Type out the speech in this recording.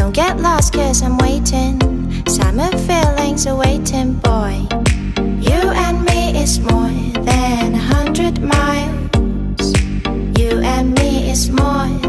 Don't get lost cause I'm waiting. Summer feelings are waiting, boy. You and me is more than 100 miles. You and me is more